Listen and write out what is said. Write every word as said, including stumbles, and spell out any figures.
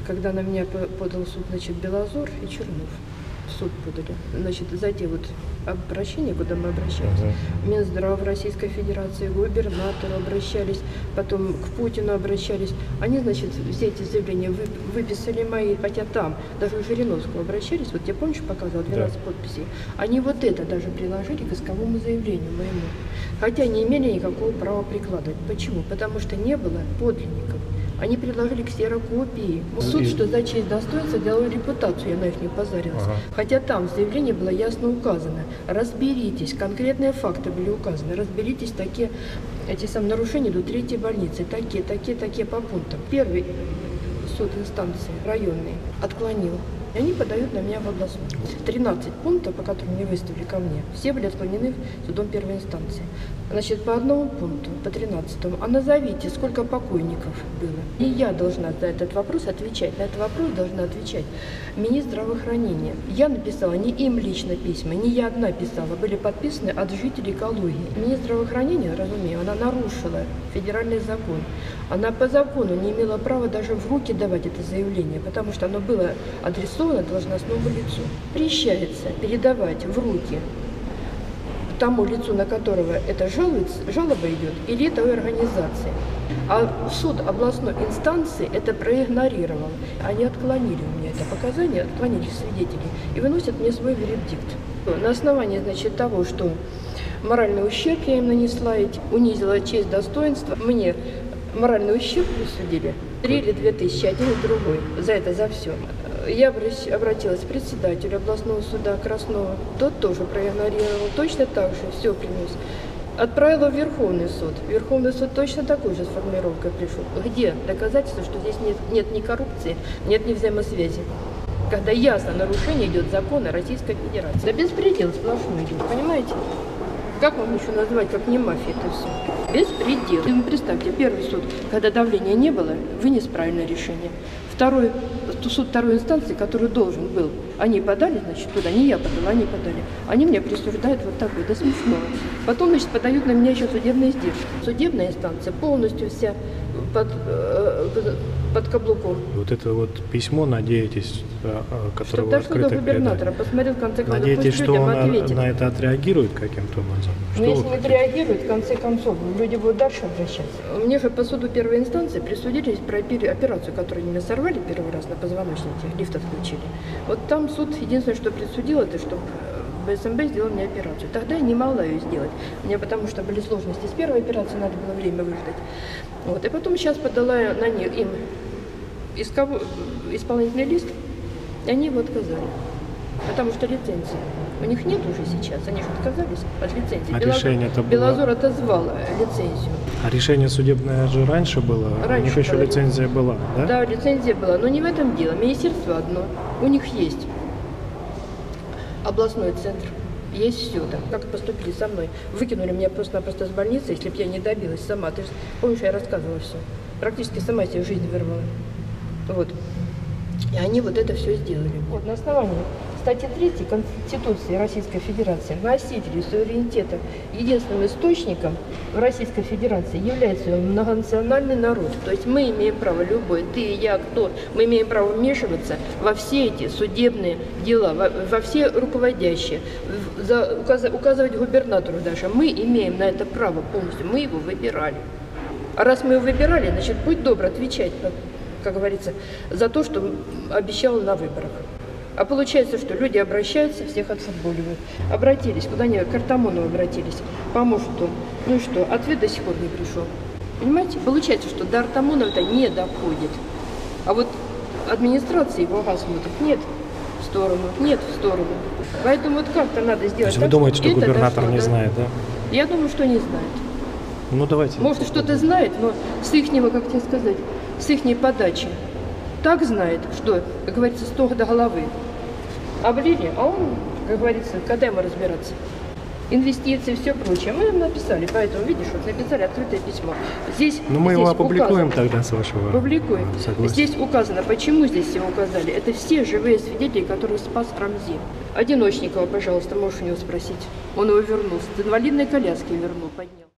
когда на меня подал суд, значит, Белозор и Чернов. В суд подали. Значит, за те вот обращения, куда мы обращались, uh-huh. Минздрав Российской Федерации, к губернатору обращались, потом к Путину обращались. Они, значит, все эти заявления выписали мои, хотя там, даже к Жириновскому обращались, вот я, помнишь, показывал двенадцать да. подписей, они вот это даже приложили к исковому заявлению моему, хотя не имели никакого права прикладывать. Почему? Потому что не было подлинников. Они предложили ксерокопии. Суд, и... что за честь достоинства, делал репутацию, я на их не позарилась. Ага. Хотя там в заявлении было ясно указано. Разберитесь, конкретные факты были указаны. Разберитесь, такие, эти самые нарушения до третьей больницы, такие, такие, такие по пунктам. Первый суд инстанции, районный, отклонил. И они подают на меня в областную. тринадцать пунктов, по которым мне выставили ко мне, все были отклонены судом первой инстанции. Значит, по одному пункту, по тринадцатому, а назовите, сколько покойников было. И я должна на этот вопрос отвечать. На этот вопрос должна отвечать министр здравоохранения. Я написала не им лично письма, не я одна писала, были подписаны от жителей Калуги. Министр здравоохранения, разумею, она нарушила федеральный закон. Она по закону не имела права даже в руки давать это заявление, потому что оно было адресовано должностному лицу. Запрещается передавать в руки тому лицу, на которого это жалуется, жалоба идет, или той организации. А суд областной инстанции это проигнорировал. Они отклонили у меня это показание, отклонили свидетелей и выносят мне свой вердикт. На основании, значит, того, что моральный ущерб я им нанесла, унизила честь, достоинство, мне моральный ущерб присудили три или две тысячи, один и другой, за это, за все. Я обратилась к председателю областного суда Краснова, тот тоже проигнорировал, точно так же все принес. Отправила в Верховный суд. Верховный суд точно такой же с формулировкой пришел. Где доказательства, что здесь нет, нет ни коррупции, нет ни взаимосвязи? Когда ясно нарушение идет закона Российской Федерации. Да беспредел сплошной идет, понимаете? Как вам еще назвать, как не мафия это все? Беспредел. И вы представьте, первый суд, когда давления не было, вынес правильное решение. Второй, суд второй инстанции, который должен был, они подали, значит, туда, не я подала, они подали. Они мне присуждают вот такой, до смешного. Потом, значит, подают на меня еще судебные издержки. Судебная инстанция полностью вся под, под каблуком. Вот это вот письмо, надеетесь, которое вы открыто передали? Губернатора, посмотрел, в конце концов, надеетесь, что он на, на это отреагирует каким-то образом? Но если не отреагирует, в конце концов, люди будут дальше обращаться. Мне же по суду первой инстанции присудили про операцию, которую меня сорвали первый раз на позвоночнике, лифт отключили. Вот там суд единственное, что присудил, это чтобы БСМБ сделал мне операцию. Тогда я не могла ее сделать. Мне потому что были сложности с первой операцией, надо было время выждать. Вот. И потом сейчас подала на них им исков... исполнительный лист, и они его отказали. Потому что лицензии у них нет уже сейчас, они же отказались от лицензии. А Белозор, решение это было... Белозор отозвал лицензию. А решение судебное же раньше было? Раньше у них еще было. лицензия была, да? Да, лицензия была, но не в этом дело. Министерство одно, у них есть областной центр, есть все там. Как поступили со мной? Выкинули меня просто-напросто с больницы, если бы я не добилась сама. Ты же помнишь, я рассказывала все. Практически сама себе жизнь вырвала. Вот. И они вот это все сделали. Вот на основании статьи третьей Конституции Российской Федерации носители суверенитета единственным источником в Российской Федерации является многонациональный народ. То есть мы имеем право, любой, ты, я, кто, мы имеем право вмешиваться во все эти судебные дела, во, во все руководящие, за, указ, указывать губернатору даже. Мы имеем на это право полностью, мы его выбирали. А раз мы его выбирали, значит, будь добр отвечать, как говорится, за то, что обещал на выборах. А получается, что люди обращаются, всех отфутболивают. Обратились, куда они, к Артамонову обратились, поможет он. Ну и что, ответ до сих пор не пришел. Понимаете? Получается, что до Артамонова-то не доходит. А вот администрация его газ смотрит, нет в сторону, нет в сторону. Поэтому вот как-то надо сделать. То есть вы думаете, что губернатор дошло, не да? знает, да? Я думаю, что не знает. Ну давайте. Может, что-то знает, но с ихнего, как тебе сказать, с ихней подачи так знает, что, как говорится, с того до головы. Облили, а он, как говорится, когда ему разбираться? Инвестиции, все прочее. Мы им написали, поэтому, видишь, вот написали открытое письмо. Здесь, ну мы здесь его опубликуем указано, тогда, с вашего Публикуем. согласия. Здесь указано, почему здесь все указали. Это все живые свидетели, которых спас Рамзи. Одиночникова, пожалуйста, можешь у него спросить. Он его вернул, с инвалидной коляски вернул, поднял.